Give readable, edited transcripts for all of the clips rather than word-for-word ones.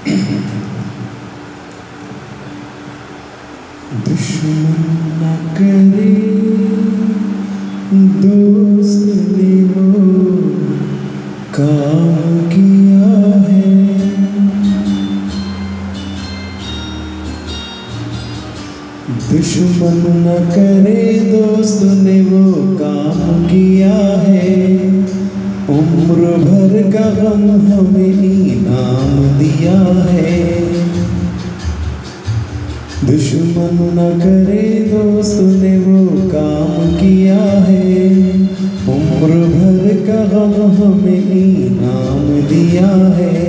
दुश्मन न करे दोस्त ने वो काम किया है। दुश्मन न करे दोस्त ने वो काम किया है। उम्र भर का गम हमें इनाम दिया है। दुश्मन न करे दोस्त ने वो काम किया है। उम्र भर का गम हमें इनाम दिया है।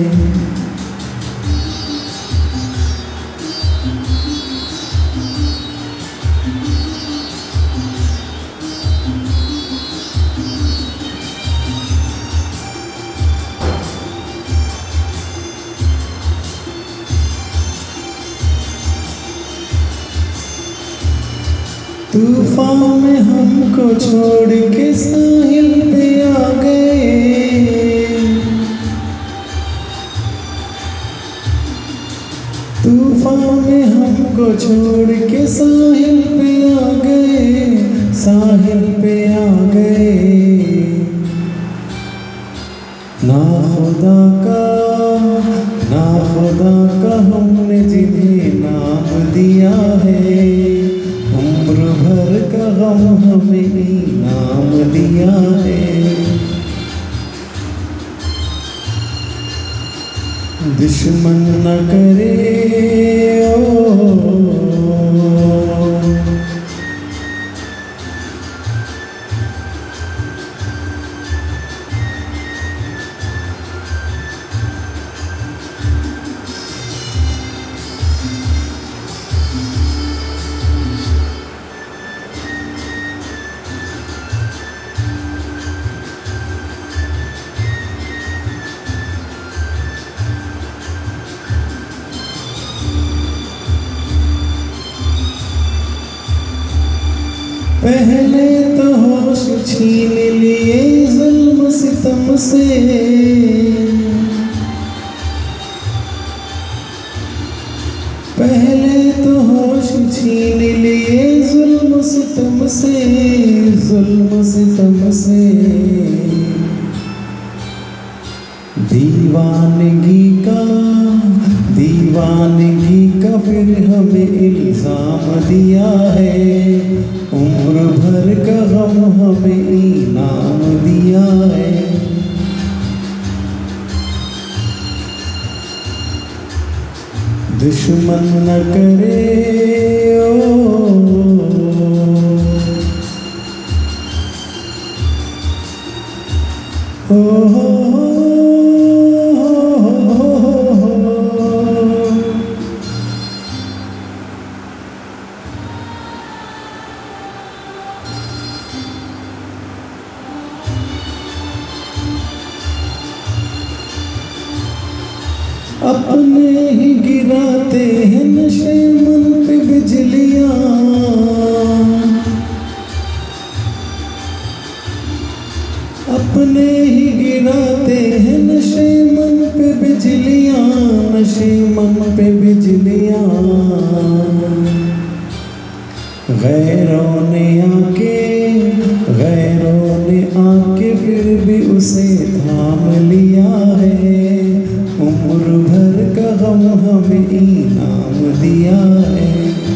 तूफान में हमको छोड़ के साहिल पे आ गए। तूफान में हमको छोड़ के साहिल पे आ गए। साहिल पे आ गए। ना खुदा का हमने जिन्हें नाम दिया है। उम्र भर का गम हमें इनाम दिया है। दुश्मन न करे पहले तो होश छीन लिए जुल्म सितम से। पहले तो होश छीन लिए जुल्म सितम से। जुल्म सितम से दीवानगी का फिर हमें इल्जाम दिया है। उम्र भर का गम हमें इनाम दिया है। दुश्मन न करे अपने ही गिराते हैं नशे मन पे बिजलियां। अपने ही गिराते हैं नशे मन पे बिजलियां। नशे मन पे बिजलियां। गैरों ने आके फिर भी उसे थाम लिया है। उम्र भर का गम हमें इनाम दिया है।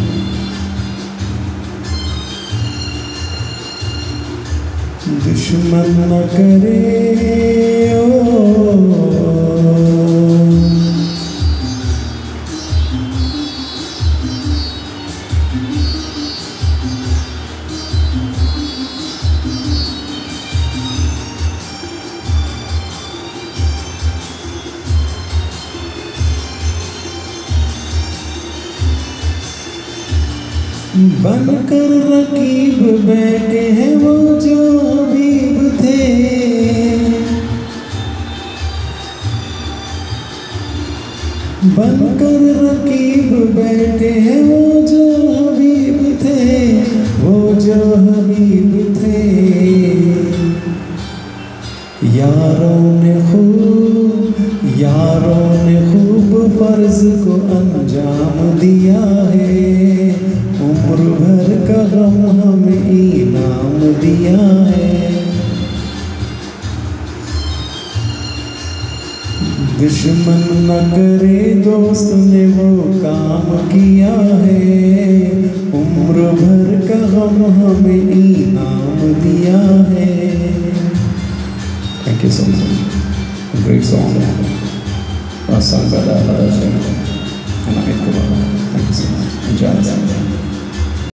दुश्मन न करे बनकर रकीब बैठे हैं वो जो हबीब थे। बनकर रकीब बैठे हैं वो जो हबीब थे। वो जो हबीब थे। यारों ने खूब फर्ज को अंजाम दिया है, उम्र भर का गम हमें इनाम दिया है। दुश्मन न करे दोस्त ने वो काम किया है, उम्र भर का गम हमें इनाम दिया है। Thank you so much. Great song. Sung by the and Amit Kumar. Thank you so much. Enjoy.